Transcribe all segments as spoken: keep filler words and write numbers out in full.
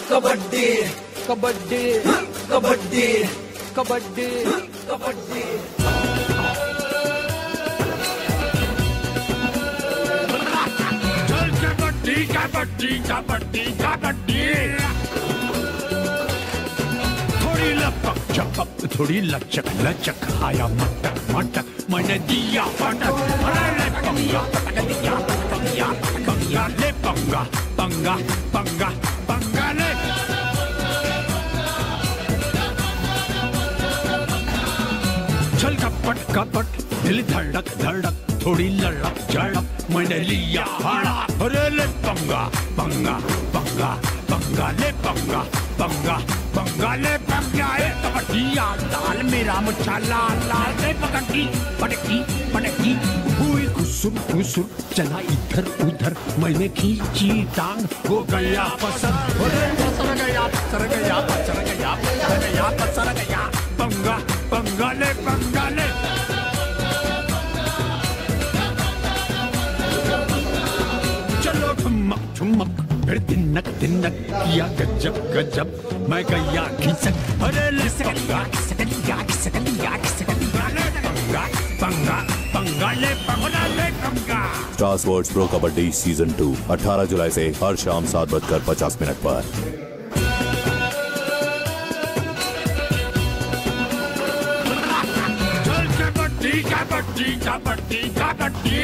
कबड्डी कबड्डी कबड्डी कबड्डी कबड्डी। चल कबड्डी कबड्डी कबड्डी कबड्डी। थोड़ी लपक झपक थोड़ी लचक लचक आया मटक मटक मैंने दिया पटक। अरे ले पंगा पटक दिया पटक दिया पटक दिया ले पंगा पंगा पंगा पंगा ले। चल कपट कपट दिल धड़क धड़क थोड़ी लड़क झड़क मैंने लिया भाड़ा। अरे ले पंगा पंगा पंगा पंगा ले पंगा पंगा पंगा ले पंगा। ए कबड्डिया दाल मेरा मुच्छा लाल लाल ले पकड़ी पटकी पटकी हुई घुसुर घुसुर चला इधर उधर मैंने खींची टांग वो गया पसर। अरे पसर गया पसर गया पसर गया पसर गया पसर गया पंगा पंगा ले पंगा ले। चलो ठुमक ठुमक फिर दिनक दिनक किया गजब गजब मैं गया खिसक। अरे ले पंगा पंगा पंगा ले पंगा पंगा पंगा ले पंगा ले पंगा। Star Sports Pro Kabaddi season two अठारह जुलाई से हर शाम सात बजकर पचास मिनट पर। चल कबड्डी कबड्डी कबड्डी कबड्डी।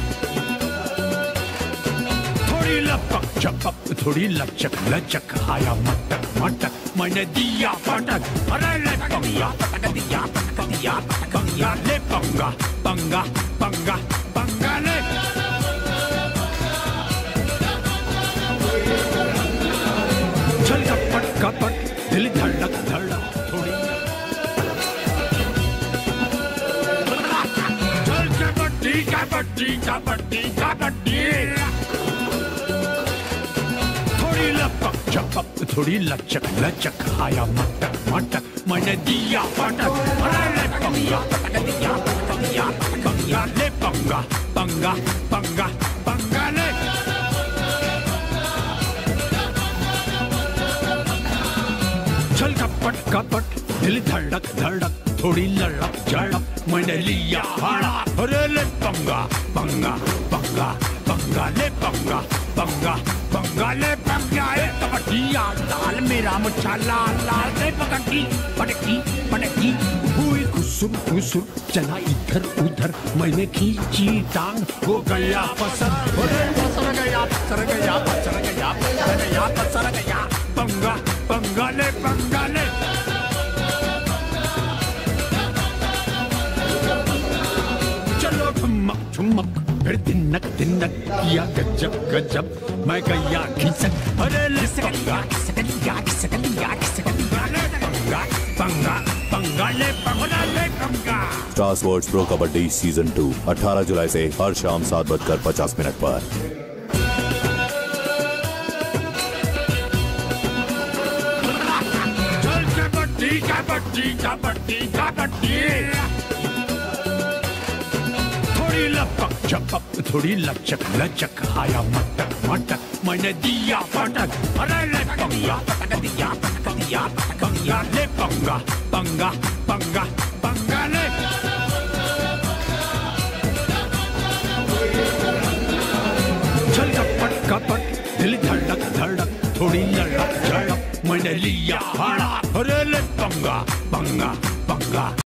थोड़ी लपक झपक थोड़ी लचक लचक आया मटक मटक मैंने दिया पटक। अरे ले पंगा पटक दिया पटक दिया पटक दिया ले पंगा पंगा पंगा पंगा ले। चल कपट कपट दिल धड़क धड़क थोड़ी। चल कबड्डी कबड्डी कबड्डी कबड्डी। थोड़ी लपक झपक थोड़ी लचक लचक आया मटक मटक मैंने दिया पटक। अरे ले पंगा पटक दिया पटक दिया पटक दिया ले पंगा पंगा पंगा पंगा ले। चल कपट कपट दिल धड़क धड़क थोड़ी लड़क झड़क मैंने लिया भाड़ा। अरे ले पंगा पंगा पंगा पंगा ले पंगा पंगा पंगा ले पंगा। ए कबड्डिया दाल मेरा मुच्छा लाल लाल ले पकड़ी पटकी पटकी हुई घुसुर घुसुर चला इधर उधर मैंने खींची टांग वो गया पसर। अरे पसर गया पसर गया पसर गया पसर गया पसर गया पंगा पंगा ले पंगा ले। चलो ठुमक ठुमक फिर दिनक दिनक किया गजब गजब मैं गया खिसक। अरे ले पंगा पंगा पंगा पंगा पंगा ले पंगा ले पंगा। Star Sports Pro Kabaddi season two अठारह जुलाई से हर शाम सात बजकर पचास मिनट पर। चल कबड्डी कबड्डी कबड्डी कबड्डी। थोड़ी लपक झपक थोड़ी लचक लचक आया मटक मटक मैंने दिया पटक। अरे ले पंगा पटक दिया पटक दिया पटक दिया ले पंगा पंगा पंगा पंगा ले। चल कपट कपट दिल धड़क धड़क थोड़ी लड़क झड़क मैंने लिया भाड़ा। अरे ले पंगा पंगा पंगा।